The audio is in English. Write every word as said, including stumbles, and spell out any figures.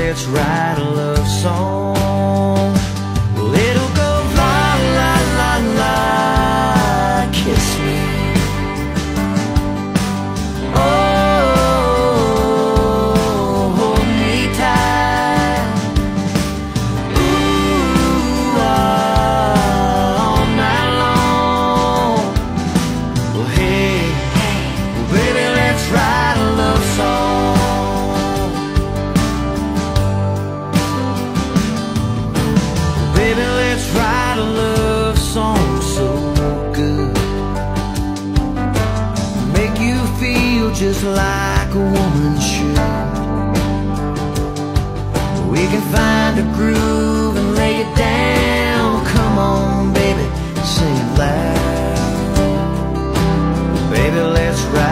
let's write a love song. Well, it'll go la la la la, kiss me. Oh, hold me tight. Ooh, all night long. Well, hey, well, baby, let's write a love song. Baby, let's write a love song so good, make you feel just like a woman should. We can find a groove and lay it down. Come on, baby, sing it loud. Baby, let's ride